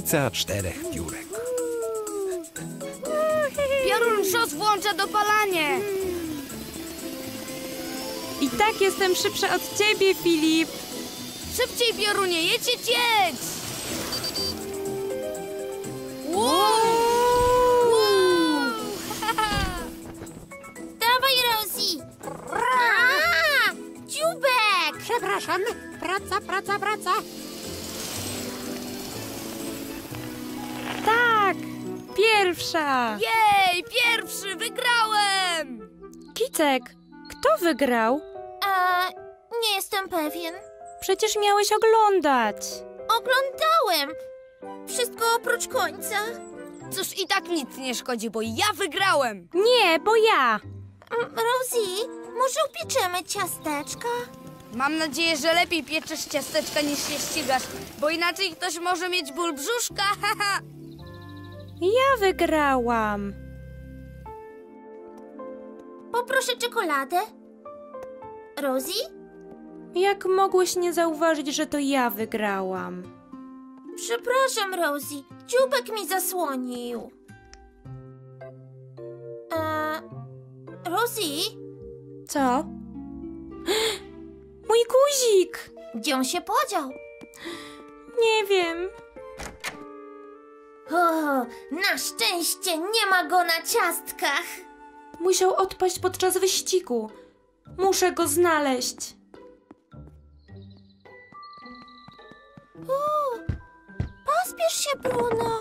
Tajemnica 4 piórek. Piorun szos włącza dopalanie. I tak jestem szybsza od ciebie, Filip. Szybciej, Piorunie, jedź! Dawaj, Rosie! Dziubek! Przepraszam, praca. Tak, pierwsza. Jej, pierwszy, wygrałem! Kicek, kto wygrał? Nie jestem pewien. Przecież miałeś oglądać. Oglądałem. Wszystko oprócz końca. Cóż, i tak nic nie szkodzi, bo ja wygrałem. Nie, bo ja. Rosie, może upieczemy ciasteczka? Mam nadzieję, że lepiej pieczesz ciasteczka niż się ścigasz, bo inaczej ktoś może mieć ból brzuszka, haha. Ja wygrałam. Poproszę czekoladę. Rosie? Jak mogłeś nie zauważyć, że to ja wygrałam? Przepraszam, Rosie. Dziubek mi zasłonił. Rosie? Co? Mój guzik! Gdzie on się podział? Nie wiem. O, na szczęście nie ma go na ciastkach. Musiał odpaść podczas wyścigu. Muszę go znaleźć. Pospiesz się, Bruno.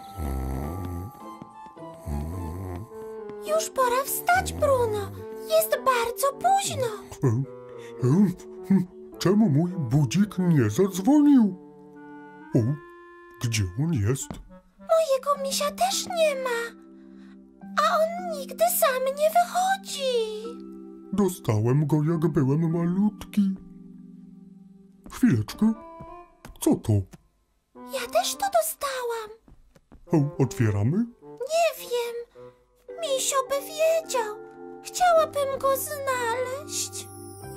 Już pora wstać, Bruno. Jest bardzo późno. Czemu mój budzik nie zadzwonił? O, gdzie on jest? Mojego misia też nie ma. A on nigdy sam nie wychodzi. Dostałem go, jak byłem malutki. Chwileczkę. Co to? Ja też to dostałam. O, otwieramy? Nie wiem. Misio by wiedział. Chciałabym go znaleźć.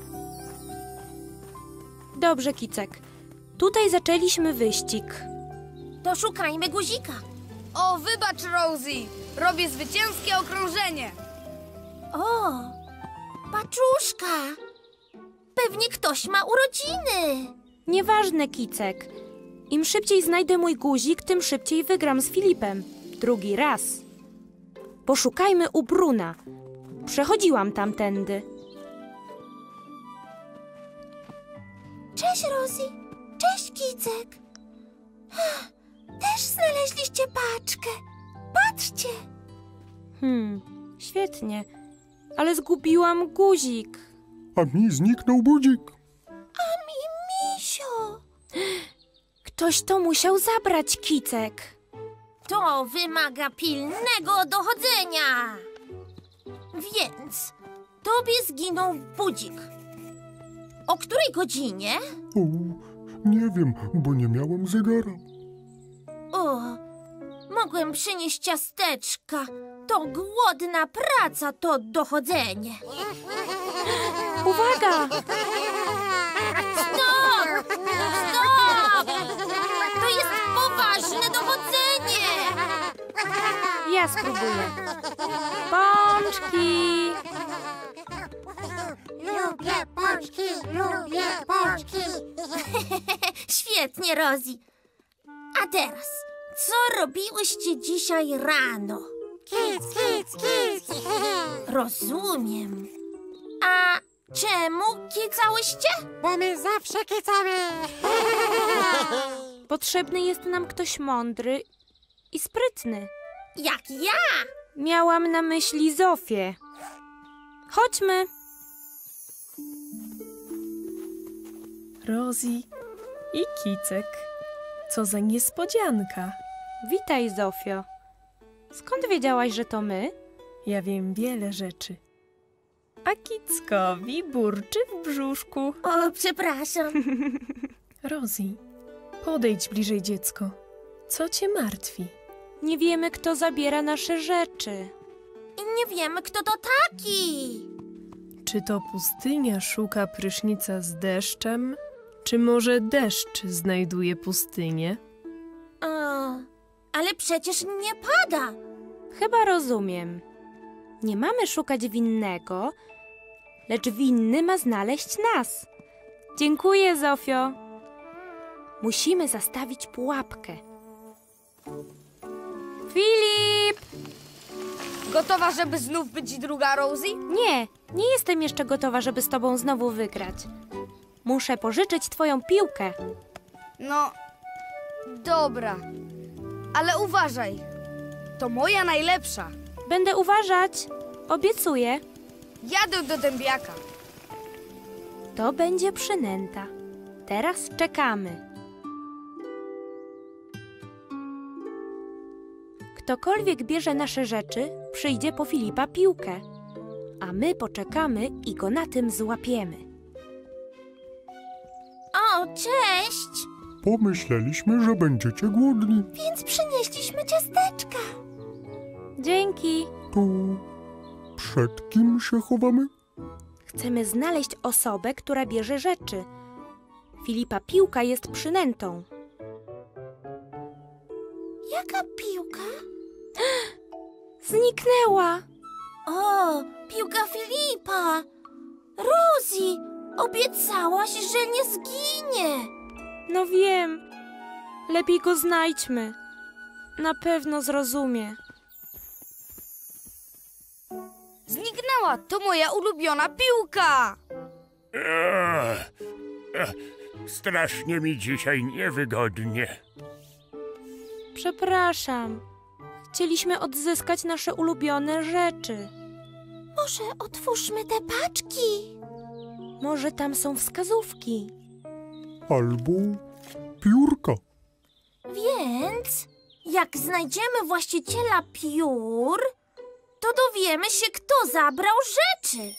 Dobrze, Kicek. Tutaj zaczęliśmy wyścig. To szukajmy guzika. O, wybacz, Rosie, robię zwycięskie okrążenie. O, paczuszka. Pewnie ktoś ma urodziny. Nieważne, Kicek. Im szybciej znajdę mój guzik, tym szybciej wygram z Filipem. Drugi raz. Poszukajmy u Bruna. Przechodziłam tamtędy. Cześć, Rosie. Cześć, Kicek. Też znaleźliście paczkę. Patrzcie. Świetnie. Ale zgubiłam guzik. A mi zniknął budzik. A mi misio. Ktoś to musiał zabrać, Kicek. To wymaga pilnego dochodzenia. Więc tobie zginął budzik. O której godzinie? O, nie wiem, bo nie miałem zegara. O, mogłem przynieść ciasteczka. To głodna praca, to dochodzenie. Uwaga! Stop! Stop! To jest poważne dochodzenie. Ja spróbuję. Pączki! Lubię pączki. Świetnie, Rosie. A teraz, co robiłyście dzisiaj rano? Kic. Rozumiem. A czemu kicałyście? Bo my zawsze kicamy. Potrzebny jest nam ktoś mądry i sprytny. Jak ja. Miałam na myśli Zofię. Chodźmy. Rosie i Kicek. Co za niespodzianka. Witaj, Zofio. Skąd wiedziałaś, że to my? Ja wiem wiele rzeczy. A Kickowi burczy w brzuszku. O, przepraszam. Rosie, podejdź bliżej, dziecko. Co cię martwi? Nie wiemy, kto zabiera nasze rzeczy. I nie wiemy, kto to taki. Czy to pustynia szuka prysznica z deszczem? Czy może deszcz znajduje pustynię? Ale przecież nie pada. Chyba rozumiem. Nie mamy szukać winnego, lecz winny ma znaleźć nas. Dziękuję, Zofio. Musimy zastawić pułapkę. Filip! Gotowa, żeby znów być druga Rosie? Nie jestem jeszcze gotowa, żeby z tobą znowu wygrać. Muszę pożyczyć twoją piłkę. No, dobra. Ale uważaj. To moja najlepsza. Będę uważać. Obiecuję. Jadę do dębiaka. To będzie przynęta. Teraz czekamy. Ktokolwiek bierze nasze rzeczy, przyjdzie po Filipa piłkę. A my poczekamy i go na tym złapiemy. O, cześć! Pomyśleliśmy, że będziecie głodni. Więc przynieśliśmy ciasteczka. Dzięki. To przed kim się chowamy? Chcemy znaleźć osobę, która bierze rzeczy. Filipa piłka jest przynętą. Jaka piłka? Zniknęła. O, piłka Filipa! Rosie, obiecałaś, że nie zginie. No wiem. Lepiej go znajdźmy. Na pewno zrozumie. Zniknęła. To moja ulubiona piłka. Strasznie mi dzisiaj niewygodnie. Przepraszam. Chcieliśmy odzyskać nasze ulubione rzeczy. Może otwórzmy te paczki? Może tam są wskazówki. Albo piórka. Więc jak znajdziemy właściciela piór, to dowiemy się, kto zabrał rzeczy.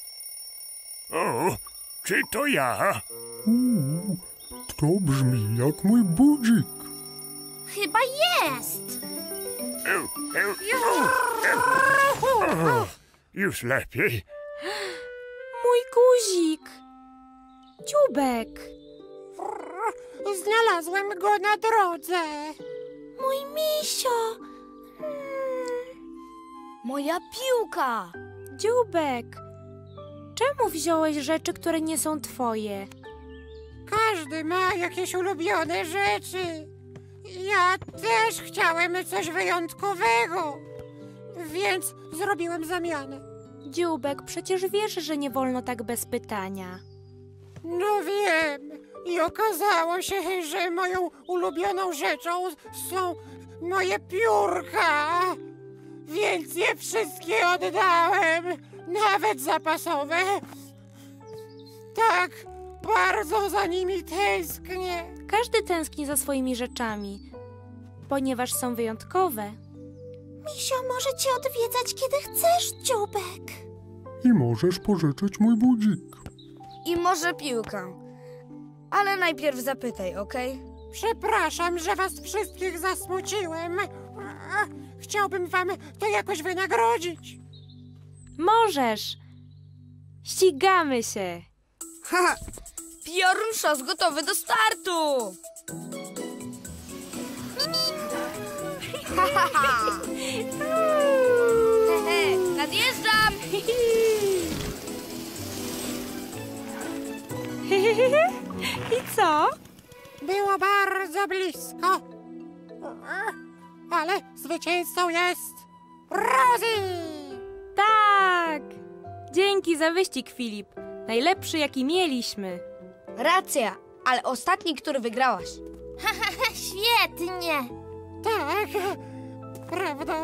O, czy to ja? To brzmi jak mój budzik. Chyba jest. Już lepiej. Mój guzik. Dziubek. Znalazłem go na drodze. Mój misio. Moja piłka. Dziubek. Czemu wziąłeś rzeczy, które nie są twoje? Każdy ma jakieś ulubione rzeczy. Ja też chciałem coś wyjątkowego, więc zrobiłem zamianę. Dziubek, przecież wiesz, że nie wolno tak bez pytania. No wiem. I okazało się, że moją ulubioną rzeczą są moje piórka. Więc je wszystkie oddałem, nawet zapasowe. Tak bardzo za nimi tęsknię. Każdy tęskni za swoimi rzeczami, ponieważ są wyjątkowe. Misio może cię odwiedzać, kiedy chcesz, Dziubek. I możesz pożyczyć mój budzik. I może piłkę. Ale najpierw zapytaj, okej? Przepraszam, że was wszystkich zasmuciłem. Chciałbym wam to jakoś wynagrodzić. Możesz. Ścigamy się. Haha! Piorun Szos gotowy do startu! Hehe, nadjeżdżam! I co? Było bardzo blisko. Ale zwycięzcą jest Rosie! Tak! Dzięki za wyścig, Filip. Najlepszy, jaki mieliśmy. Racja, ale ostatni, który wygrałaś. Świetnie. Tak, prawda?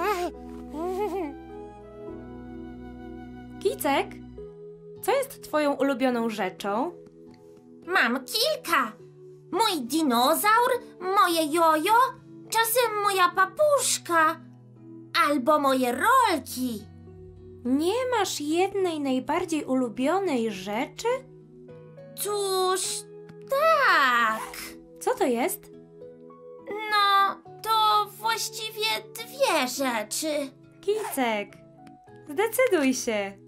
Kicek, co jest twoją ulubioną rzeczą? Mam kilka. Mój dinozaur, moje jojo, czasem moja papuszka albo moje rolki. Nie masz jednej najbardziej ulubionej rzeczy? Cóż, tak. Co to jest? No, to właściwie dwie rzeczy. Kicek, zdecyduj się.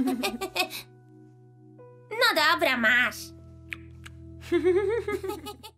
No dobra, masz.